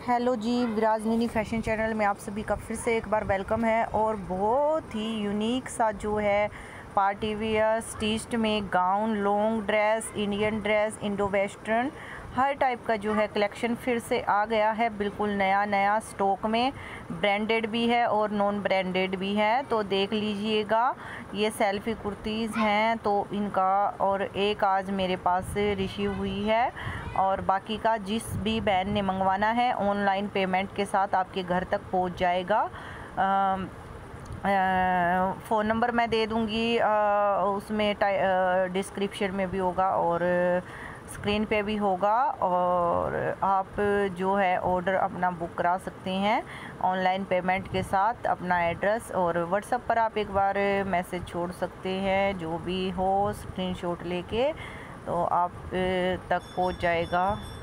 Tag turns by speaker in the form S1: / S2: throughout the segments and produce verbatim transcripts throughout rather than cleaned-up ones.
S1: Hello जी, विराजनीनी fashion channel में आप सभी का फिर से एक बार वेलकम है। और बहुत ही यूनिक सा जो है पार्टी वियर स्टिच्ड में gown, long dress, Indian dress, Indo western, हर टाइप का जो है कलेक्शन फिर से आ गया है। बिल्कुल नया नया स्टॉक में, ब्रांडेड भी है और नॉन ब्रांडेड भी है। तो देख लीजिएगा, ये सेल्फी कुर्तीज़ हैं तो इनका, और एक आज मेरे पास रिसीव हुई है और बाकी का जिस भी बहन ने मंगवाना है ऑनलाइन पेमेंट के साथ आपके घर तक पहुंच जाएगा। फ़ोन नंबर मैं दे दूंगी, आ, उसमें डिस्क्रिप्शन में भी होगा और स्क्रीन पे भी होगा। और आप जो है ऑर्डर अपना बुक करा सकते हैं ऑनलाइन पेमेंट के साथ। अपना एड्रेस और व्हाट्सएप पर आप एक बार मैसेज छोड़ सकते हैं, जो भी हो स्क्रीनशॉट लेके तो आप तक पहुंच जाएगा।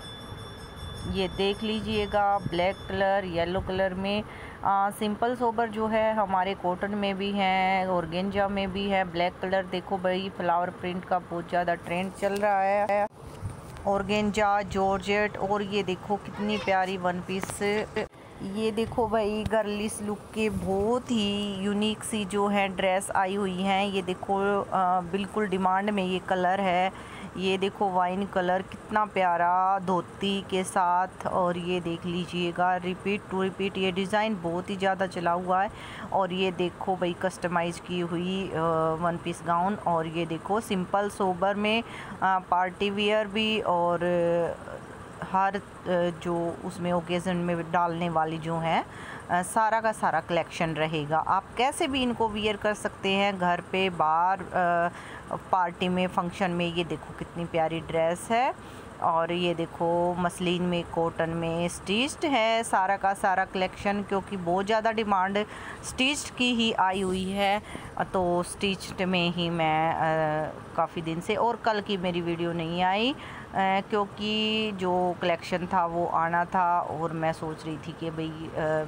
S1: ये देख लीजिएगा, ब्लैक कलर, येलो कलर में आ, सिंपल सोबर जो है हमारे कॉटन में भी है, ऑर्गेंजा में भी है। ब्लैक कलर देखो भाई, फ्लावर प्रिंट का बहुत ज़्यादा ट्रेंड चल रहा है। ऑर्गेंजा, जॉर्जेट, और ये देखो कितनी प्यारी वन पीस। ये देखो भाई, गर्लिश लुक के बहुत ही यूनिक सी जो है ड्रेस आई हुई हैं। ये देखो आ, बिल्कुल डिमांड में ये कलर है। ये देखो वाइन कलर, कितना प्यारा धोती के साथ। और ये देख लीजिएगा, रिपीट टू रिपीट ये डिज़ाइन बहुत ही ज़्यादा चला हुआ है। और ये देखो भाई, कस्टमाइज़ की हुई वन पीस गाउन। और ये देखो सिंपल सोबर में आ, पार्टी वियर भी, और हर जो उसमें ओकेज़न में डालने वाली जो है सारा का सारा कलेक्शन रहेगा। आप कैसे भी इनको वियर कर सकते हैं, घर पे, बाहर, पार्टी में, फंक्शन में। ये देखो कितनी प्यारी ड्रेस है। और ये देखो मसलिन में, कॉटन में स्टिच्ड है सारा का सारा कलेक्शन, क्योंकि बहुत ज़्यादा डिमांड स्टिच्ड की ही आई हुई है। तो स्टिच्ड में ही मैं काफ़ी दिन से, और कल की मेरी वीडियो नहीं आई आ, क्योंकि जो कलेक्शन था वो आना था और मैं सोच रही थी कि भाई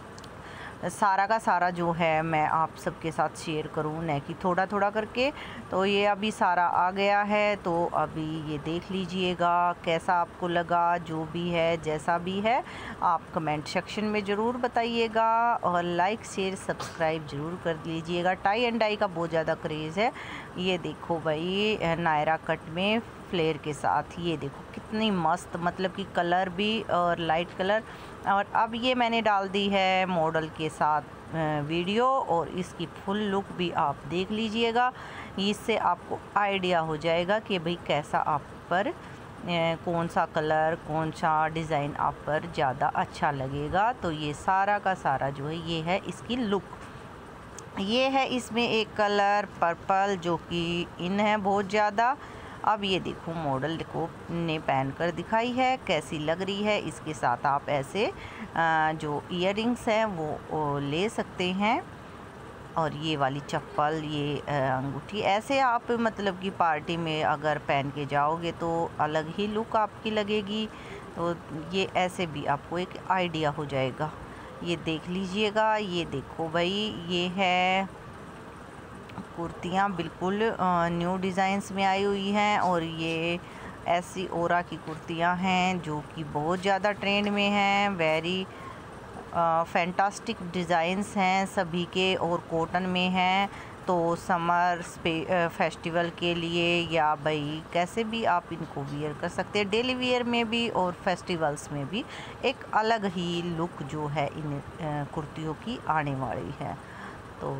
S1: सारा का सारा जो है मैं आप सबके साथ शेयर करूं, न कि थोड़ा थोड़ा करके। तो ये अभी सारा आ गया है, तो अभी ये देख लीजिएगा कैसा आपको लगा। जो भी है, जैसा भी है, आप कमेंट सेक्शन में ज़रूर बताइएगा और लाइक शेयर सब्सक्राइब ज़रूर कर लीजिएगा। टाई एंड डाई का बहुत ज़्यादा क्रेज़ है। ये देखो भाई, नायरा कट में फ्लेयर के साथ, ये देखो कितनी मस्त, मतलब कि कलर भी और लाइट कलर। और अब ये मैंने डाल दी है मॉडल के साथ वीडियो, और इसकी फुल लुक भी आप देख लीजिएगा। इससे आपको आइडिया हो जाएगा कि भाई कैसा आप पर कौन सा कलर, कौन सा डिज़ाइन आप पर ज़्यादा अच्छा लगेगा। तो ये सारा का सारा जो है ये है इसकी लुक। ये है इसमें एक कलर पर्पल जो कि इन है बहुत ज़्यादा। अब ये देखो मॉडल देखो ने पहन कर दिखाई है कैसी लग रही है। इसके साथ आप ऐसे जो इयररिंग्स हैं वो ले सकते हैं, और ये वाली चप्पल, ये अंगूठी, ऐसे आप मतलब कि पार्टी में अगर पहन के जाओगे तो अलग ही लुक आपकी लगेगी। तो ये ऐसे भी आपको एक आइडिया हो जाएगा। ये देख लीजिएगा, ये देखो भाई, ये है कुर्तियाँ बिल्कुल न्यू डिज़ाइंस में आई हुई हैं। और ये ऐसी ओरा की कुर्तियाँ हैं जो कि बहुत ज़्यादा ट्रेंड में हैं। वेरी फैंटास्टिक डिज़ाइंस हैं सभी के, और कॉटन में हैं। तो समर फेस्टिवल के लिए या भाई कैसे भी आप इनको वियर कर सकते हैं, डेली वियर में भी और फेस्टिवल्स में भी एक अलग ही लुक जो है इन कुर्तियों की आने वाली है। तो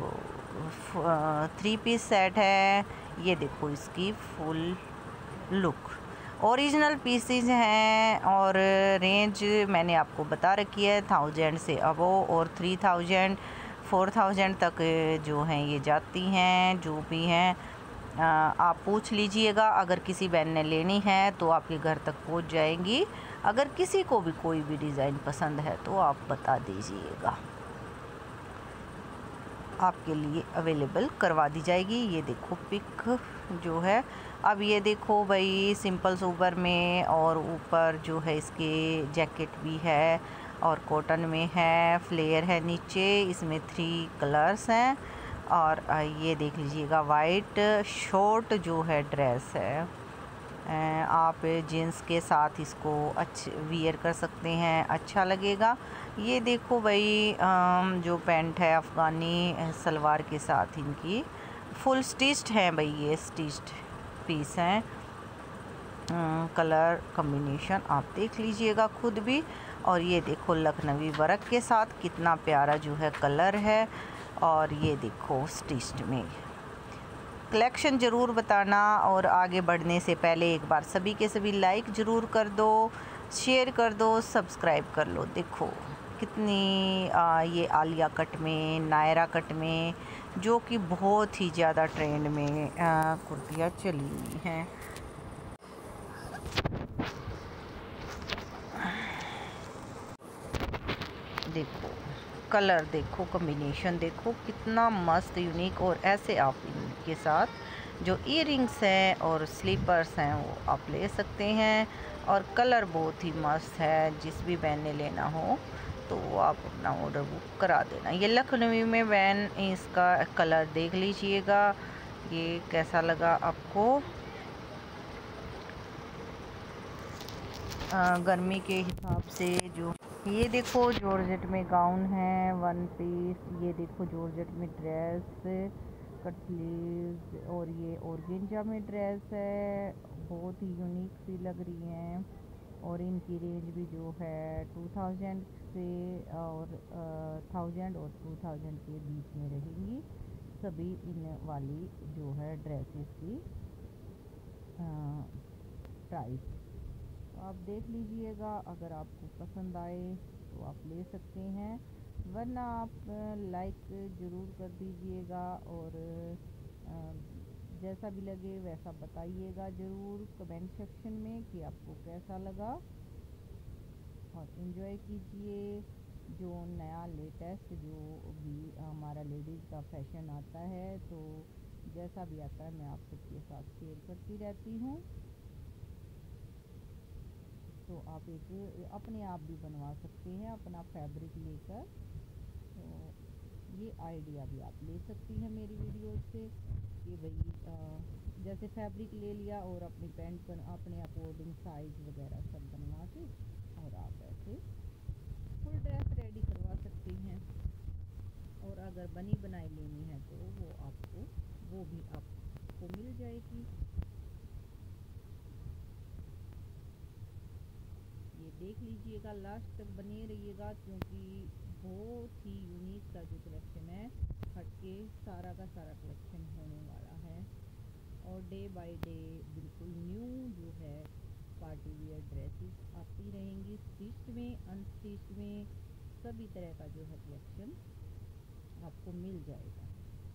S1: थ्री पीस सेट है। ये देखो इसकी फुल लुक, ओरिजिनल पीसीज हैं। और रेंज मैंने आपको बता रखी है, थाउजेंड से अबो और थ्री थाउजेंड फोर थाउजेंड तक जो हैं ये जाती हैं। जो भी हैं आप पूछ लीजिएगा। अगर किसी बहन ने लेनी है तो आपके घर तक पहुंच जाएंगी। अगर किसी को भी कोई भी डिज़ाइन पसंद है तो आप बता दीजिएगा, आपके लिए अवेलेबल करवा दी जाएगी। ये देखो पिक जो है। अब ये देखो भाई, सिंपल सोबर में, और ऊपर जो है इसके जैकेट भी है और कॉटन में है, फ्लेयर है नीचे। इसमें थ्री कलर्स हैं। और ये देख लीजिएगा, वाइट शॉर्ट जो है ड्रेस है। आप जीन्स के साथ इसको अच्छे वियर कर सकते हैं, अच्छा लगेगा। ये देखो भाई जो पैंट है अफ़गानी सलवार के साथ इनकी फुल स्टिच्ड है भाई, ये स्टिच्ड पीस हैं। कलर कॉम्बिनेशन आप देख लीजिएगा खुद भी। और ये देखो लखनवी वर्क के साथ कितना प्यारा जो है कलर है। और ये देखो स्टिच्ड में। कलेक्शन ज़रूर बताना, और आगे बढ़ने से पहले एक बार सभी के सभी लाइक ज़रूर कर दो, शेयर कर दो, सब्सक्राइब कर लो। देखो कितनी आ, ये आलिया कट में, नायरा कट में, जो कि बहुत ही ज़्यादा ट्रेंड में कुर्तियाँ चली हुई हैं। देखो कलर देखो, कॉम्बिनेशन देखो कितना मस्त यूनिक। और ऐसे आप इनके साथ जो इयररिंग्स हैं और स्लीपर्स हैं वो आप ले सकते हैं। और कलर बहुत ही मस्त है, जिस भी बहन ने लेना हो तो आप अपना ऑर्डर बुक करा देना। ये लखनवी में वैन, इसका कलर देख लीजिएगा, ये कैसा लगा आपको। आ, गर्मी के हिसाब से जो ये देखो जॉर्जेट में गाउन है, वन पीस। ये देखो जॉर्जेट में ड्रेस, कट स्लीव्स, और ये ऑर्गेंजा में ड्रेस है, बहुत ही यूनिक सी लग रही हैं। और इनकी रेंज भी जो है टू थाउजेंड से और थाउजेंड और टू थाउजेंड के बीच में रहेंगी सभी इन वाली जो है ड्रेसेस की प्राइस। आप देख लीजिएगा, अगर आपको पसंद आए तो आप ले सकते हैं, वरना आप लाइक ज़रूर कर दीजिएगा। और जैसा भी लगे वैसा बताइएगा ज़रूर कमेंट सेक्शन में कि आपको कैसा लगा। और एंजॉय कीजिए जो नया लेटेस्ट जो भी हमारा लेडीज़ का फैशन आता है, तो जैसा भी आता है मैं आप सबके साथ शेयर करती रहती हूँ। तो आप एक अपने आप भी बनवा सकते हैं अपना फैब्रिक लेकर। तो ये आइडिया भी आप ले सकती हैं मेरी वीडियो से कि भाई जैसे फैब्रिक ले लिया और अपनी पैंट पर अपने अकॉर्डिंग साइज़ वगैरह सब बनवा के और आप ऐसे फुल ड्रेस रेडी करवा सकती हैं। और अगर बनी बनाई लेनी है तो वो आपको वो भी आपको मिल जाएगी। ये देख लीजिएगा, लास्ट तक बने रहिएगा, क्योंकि बहुत ही यूनिक सा जो कलेक्शन है हटके सारा का सारा कलेक्शन होने वाला है। और डे बाय डे बिल्कुल न्यू जो है पार्टी वियर ड्रेसेस आती रहेंगी, स्टिच्ड में, अनस्टिच्ड में, सभी तरह का जो है कलेक्शन आपको मिल जाएगा।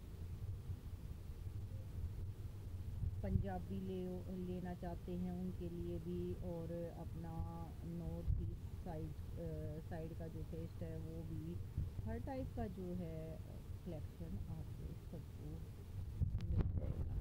S1: पंजाबी ले लेना चाहते हैं उनके लिए भी, और अपना नॉर्थ ईस्ट साइड साइड का जो टेस्ट है वो भी, हर टाइप का जो है कलेक्शन आपको सबको मिल जाएगा।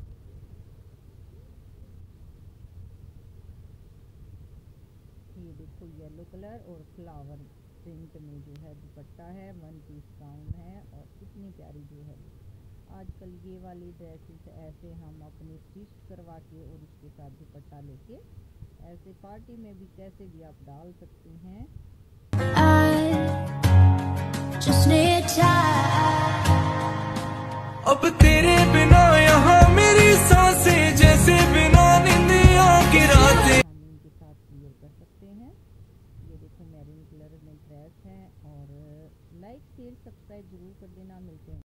S1: ये देखो येलो कलर और फ्लावर प्रिंट में जो है दुपट्टा है, वन पीस गाउन है, और कितनी प्यारी जो है आजकल ये वाली ड्रेसेस ऐसे हम अपनी स्टिच करवा के और उसके साथ दुपट्टा लेके ऐसे पार्टी में भी कैसे भी आप डाल सकते हैं।
S2: अब तेरे बिना यहाँ मेरी सांसें जैसे बिना निंदिया की रातें
S1: हम इनके साथ क्लियर कर सकते हैं। ये देखो मैरून कलर में ड्रेस है। और लाइक शेयर सब्सक्राइब जरूर कर देना। मिलते हैं।